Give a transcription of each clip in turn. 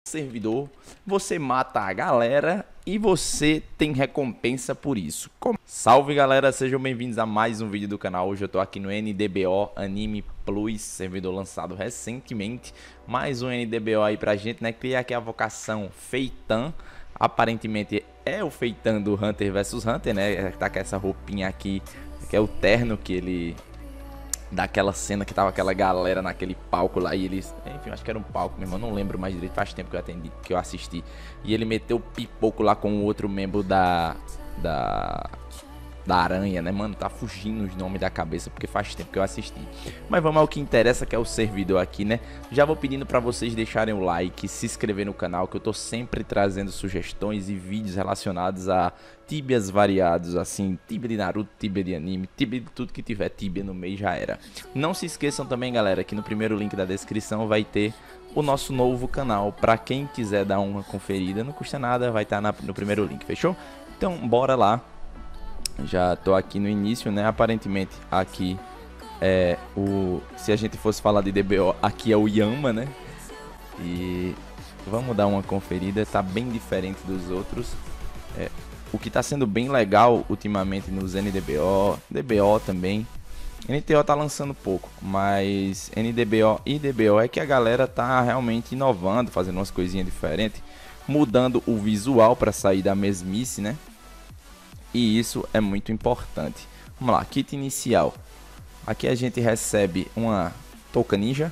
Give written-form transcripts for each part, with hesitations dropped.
servidor, você mata a galera e você tem recompensa por isso. Salve galera, sejam bem-vindos a mais um vídeo do canal. Hoje eu tô aqui no NDBO Anime Plus, servidor lançado recentemente. Mais um NDBO aí pra gente, né? Criar aqui a vocação Feitan. Aparentemente é o Feitan do Hunter vs Hunter, né? Tá com essa roupinha aqui, que é o terno que ele... daquela cena que tava aquela galera naquele palco lá e eles... Enfim, acho que era um palco mesmo, eu não lembro mais direito, faz tempo que eu assisti. E ele meteu o pipoco lá com o outro membro da aranha, né, mano? Tá fugindo os nomes da cabeça porque faz tempo que eu assisti. Mas vamos ao que interessa, que é o servidor aqui, né? Já vou pedindo pra vocês deixarem o like, se inscrever no canal, que eu tô sempre trazendo sugestões e vídeos relacionados a tibias variados, assim, tibia de Naruto, tibia de anime, tibia de tudo que tiver tibia no meio já era. Não se esqueçam também, galera, que no primeiro link da descrição vai ter o nosso novo canal. Pra quem quiser dar uma conferida, não custa nada, vai estar no primeiro link, fechou? Então, bora lá. Já tô aqui no início, né? Aparentemente aqui é o... Se a gente fosse falar de DBO, aqui é o Yama, né? E vamos dar uma conferida, tá bem diferente dos outros. O que tá sendo bem legal ultimamente nos NDBO, DBO também. NTO tá lançando pouco, mas NDBO e DBO é que a galera tá realmente inovando, fazendo umas coisinhas diferentes, mudando o visual para sair da mesmice, né? E isso é muito importante. Vamos lá, kit inicial. Aqui a gente recebe uma touca ninja.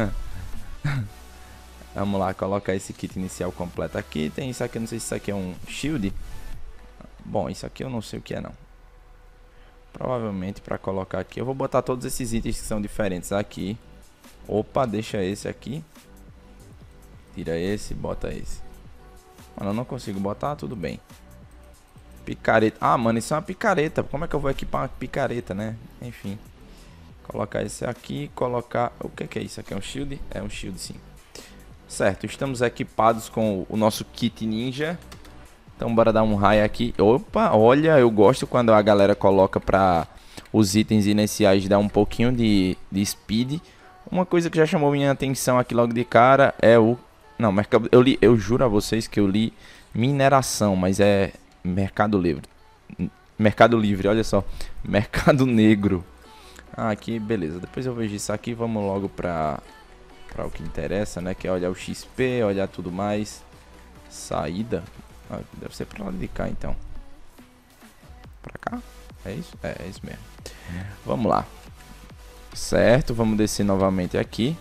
Vamos lá, colocar esse kit inicial completo aqui. Tem isso aqui, não sei se isso aqui é um shield. Bom, isso aqui eu não sei o que é não. Provavelmente para colocar aqui. Eu vou botar todos esses itens que são diferentes aqui. Opa, deixa esse aqui. Tira esse, bota esse. Mano, eu não consigo botar, tudo bem. Picareta. Ah, mano, isso é uma picareta. Como é que eu vou equipar uma picareta, né? Enfim. Colocar esse aqui, colocar... O que é isso aqui? É um shield? É um shield, sim. Certo, estamos equipados com o nosso kit ninja. Então bora dar um raio aqui. Opa, olha, eu gosto quando a galera coloca pra os itens iniciais dar um pouquinho de speed. Uma coisa que já chamou minha atenção aqui logo de cara é o... Não, eu juro a vocês que eu li mineração, mas é Mercado Livre. Mercado Livre, olha só. Mercado Negro. Ah, aqui, beleza. Depois eu vejo isso aqui, vamos logo pra o que interessa, né? Que é olhar o XP, olhar tudo mais. Saída. Ah, deve ser pra lá de cá, então. Pra cá? É isso? É isso mesmo. Vamos lá. Certo, vamos descer novamente aqui.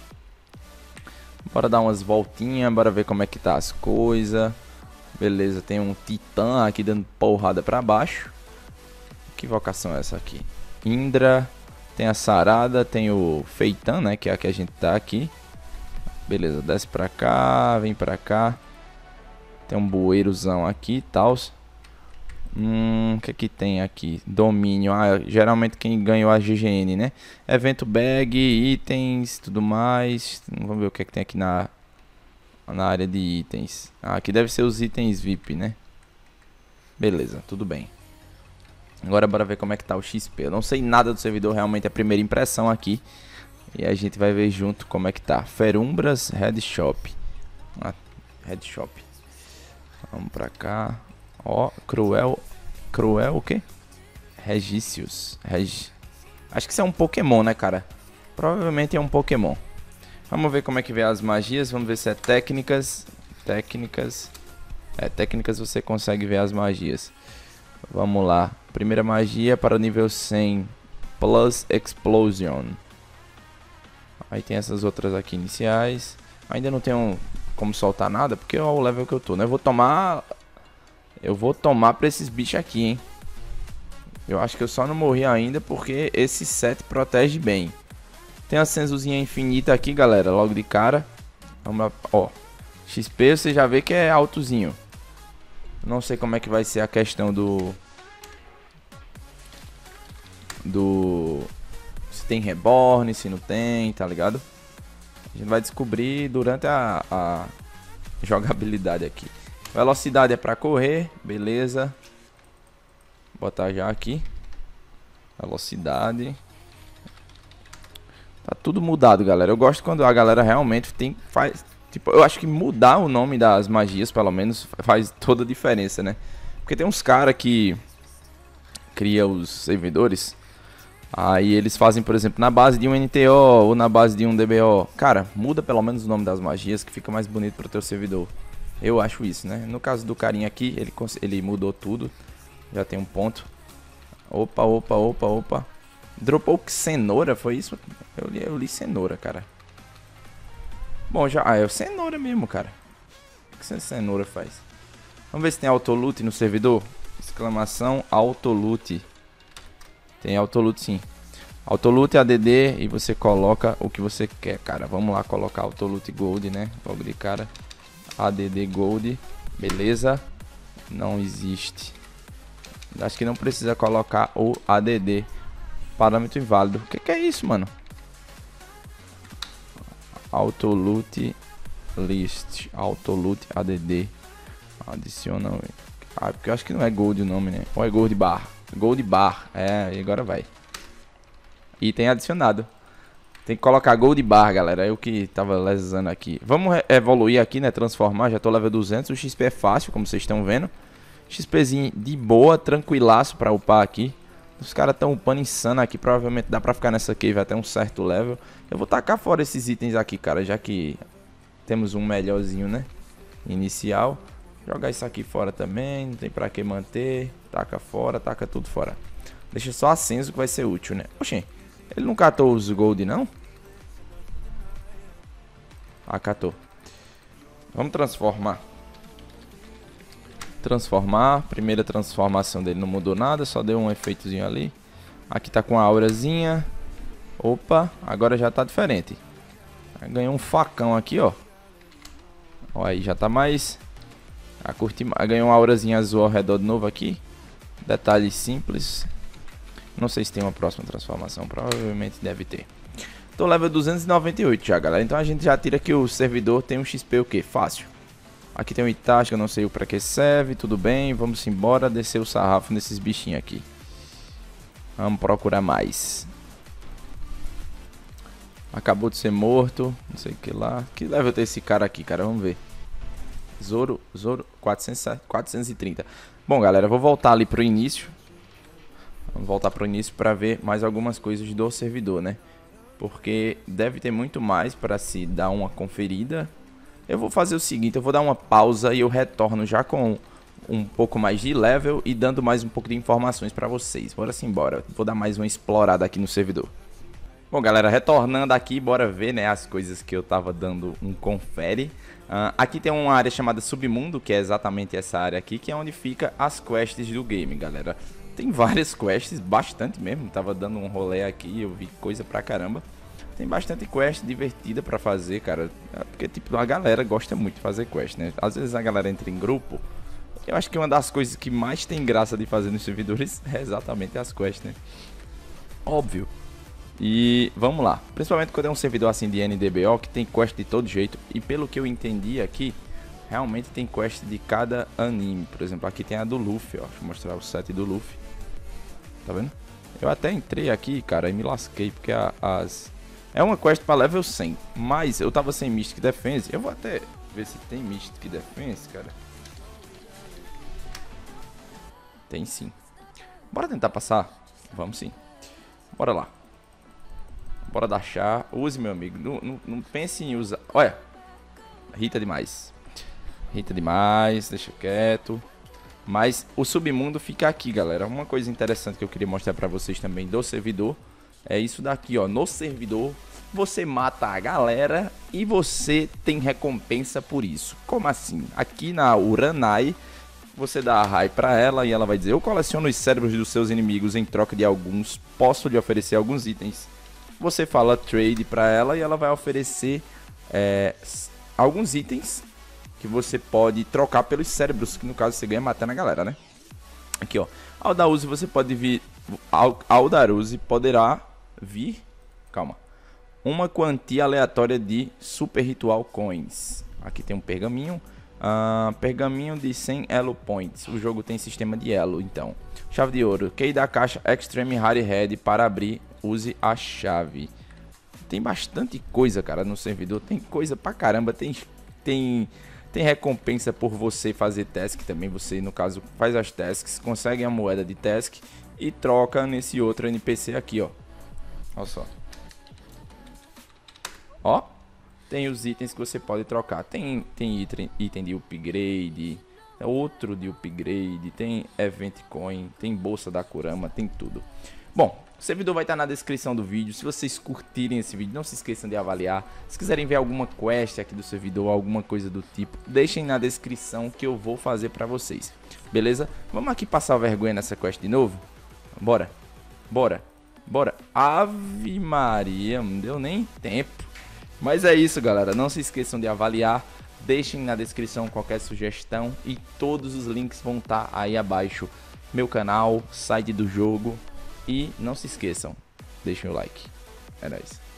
Bora dar umas voltinhas, bora ver como é que tá as coisas. Beleza, tem um titã aqui dando porrada pra baixo. Que vocação é essa aqui? Indra. Tem a Sarada, tem o Feitan, né? Que é a que a gente tá aqui. Beleza, desce pra cá, vem pra cá. Tem um bueirozão aqui e tal. O que é que tem aqui? Domínio. Ah, geralmente quem ganhou a GGN, né? Evento bag, itens, tudo mais. Vamos ver o que é que tem aqui na área de itens. Ah, aqui deve ser os itens VIP, né? Beleza, tudo bem. Agora bora ver como é que tá o XP. Eu não sei nada do servidor, realmente é a primeira impressão aqui. E a gente vai ver junto como é que tá. Ferumbras Head Shop. Ah, Head Shop. Vamos pra cá. Ó, Cruel o quê? Regicius. Acho que isso é um Pokémon, né, cara? Provavelmente é um Pokémon. Vamos ver como é que vê as magias. Vamos ver se é técnicas. Técnicas você consegue ver as magias. Vamos lá. Primeira magia para o nível 100. Plus Explosion. Aí tem essas outras aqui iniciais. Ainda não tenho como soltar nada, porque é o level que eu tô, né? Eu vou tomar pra esses bichos aqui, hein? Eu acho que eu só não morri ainda porque esse set protege bem. Tem a senzuzinha infinita aqui, galera, logo de cara. Vamos lá, ó. XP você já vê que é altozinho. Não sei como é que vai ser a questão se tem reborn, se não tem, tá ligado? A gente vai descobrir durante a jogabilidade aqui. Velocidade é pra correr, beleza. Botar já aqui. Velocidade. Tá tudo mudado, galera. Eu gosto quando a galera realmente Tipo, eu acho que mudar o nome das magias, pelo menos, faz toda a diferença, né? Porque tem uns caras que criam os servidores, aí eles fazem, por exemplo, na base de um NTO ou na base de um DBO. Cara, muda pelo menos o nome das magias que fica mais bonito pro teu servidor. Eu acho isso, né? No caso do carinha aqui, ele mudou tudo. Já tem um ponto. Opa, opa, opa, opa. Dropou cenoura, foi isso? Eu li cenoura, cara. Bom, já... Ah, é o cenoura mesmo, cara. O que essa cenoura faz? Vamos ver se tem autoloot no servidor. Exclamação autoloot. Tem autoloot sim. Autoloot ADD e você coloca o que você quer, cara. Vamos lá colocar autoloot gold, né? Logo de cara. ADD gold. Beleza. Não existe. Acho que não precisa colocar o ADD. Parâmetro inválido. O que é isso, mano? Autoloot list. Autoloot ADD. Adiciona. Ah, porque eu acho que não é gold o nome, né? Ou é gold bar? Gold bar. É, e agora vai. Item adicionado. Tem que colocar gold bar, galera. Eu que tava lesando aqui. Vamos evoluir aqui, né? Transformar. Já tô level 200. O XP é fácil, como vocês estão vendo. XPzinho de boa, tranquilaço pra upar aqui. Os caras estão upando insano aqui. Provavelmente dá pra ficar nessa cave até um certo level. Eu vou tacar fora esses itens aqui, cara. Já que temos um melhorzinho, né? Inicial. Jogar isso aqui fora também. Não tem pra que manter. Taca fora, taca tudo fora. Deixa só ascenso que vai ser útil, né? Oxê, ele não catou os gold, não? Ah, catou. Vamos transformar. Transformar. Primeira transformação dele não mudou nada. Só deu um efeitozinho ali. Aqui tá com a aurazinha. Opa, agora já tá diferente. Ganhou um facão aqui, ó. Ó, aí já tá mais... Ganhou uma aurazinha azul ao redor de novo aqui. Detalhes simples. Não sei se tem uma próxima transformação. Provavelmente deve ter. Tô level 298 já, galera. Então a gente já tira que o servidor tem um XP o quê? Fácil. Aqui tem um Itachi, eu não sei pra que serve. Tudo bem, vamos embora descer o sarrafo nesses bichinhos aqui. Vamos procurar mais. Acabou de ser morto. Não sei o que lá. Que level tem esse cara aqui, cara? Vamos ver. Zoro 430. Bom, galera, eu vou voltar ali pro início. Vamos voltar pro início para ver mais algumas coisas do servidor, né? Porque deve ter muito mais para se dar uma conferida. Eu vou fazer o seguinte, eu vou dar uma pausa e eu retorno já com um pouco mais de level e dando mais um pouco de informações para vocês. Bora embora. Vou dar mais uma explorada aqui no servidor. Bom, galera, retornando aqui, bora ver, né, as coisas que eu tava dando um confere. Aqui tem uma área chamada Submundo, que é exatamente essa área aqui, que é onde fica as quests do game, galera. Tem várias quests, bastante mesmo, tava dando um rolê aqui, eu vi coisa pra caramba. Tem bastante quest divertida pra fazer, cara, porque tipo, a galera gosta muito de fazer quest, né? Às vezes a galera entra em grupo, eu acho que uma das coisas que mais tem graça de fazer nos servidores é exatamente as quests, né? Óbvio. E vamos lá, principalmente quando é um servidor assim de NDBO que tem quest de todo jeito. E pelo que eu entendi aqui, realmente tem quest de cada anime. Por exemplo, aqui tem a do Luffy, ó. Deixa eu mostrar o set do Luffy. Tá vendo? Eu até entrei aqui, cara, e me lasquei, porque é uma quest para level 100. Mas eu tava sem Mystic Defense. Eu vou até ver se tem Mystic Defense, cara. Tem sim. Bora tentar passar? Vamos sim. Bora lá. Bora dar chá. Use, meu amigo. Não pense em usar. Olha. Irrita demais. Irrita demais. Deixa quieto. Mas o submundo fica aqui, galera. Uma coisa interessante que eu queria mostrar pra vocês também do servidor é isso daqui, ó. No servidor, você mata a galera e você tem recompensa por isso. Como assim? Aqui na Uranai, você dá a raio pra ela e ela vai dizer: eu coleciono os cérebros dos seus inimigos em troca de alguns. Posso lhe oferecer alguns itens. Você fala trade pra ela e ela vai oferecer alguns itens que você pode trocar pelos cérebros, que no caso você ganha matando a galera, né? Aqui, ó. Aldaruse você pode vir... Aldaruse poderá vir... Calma. Uma quantia aleatória de Super Ritual Coins. Aqui tem um pergaminho. Pergaminho de 100 Elo Points. O jogo tem sistema de elo, então. Chave de ouro. Key da caixa Extreme Rare Head para abrir. Use a chave. Tem bastante coisa, cara, no servidor. Tem coisa pra caramba. Tem tem recompensa por você fazer task também. Você, no caso, faz as tasks, consegue a moeda de task e troca nesse outro NPC aqui, ó. Olha só. Ó, tem os itens que você pode trocar. Tem item de upgrade, outro de upgrade, tem event coin, tem bolsa da Kurama, tem tudo. Bom, o servidor vai estar na descrição do vídeo. Se vocês curtirem esse vídeo, não se esqueçam de avaliar. Se quiserem ver alguma quest aqui do servidor, alguma coisa do tipo, deixem na descrição que eu vou fazer pra vocês. Beleza? Vamos aqui passar vergonha nessa quest de novo? Bora. Bora. Bora. Ave Maria, não deu nem tempo. Mas é isso, galera. Não se esqueçam de avaliar. Deixem na descrição qualquer sugestão. E todos os links vão estar aí abaixo. Meu canal, site do jogo. E não se esqueçam, deixem o like. É nóis.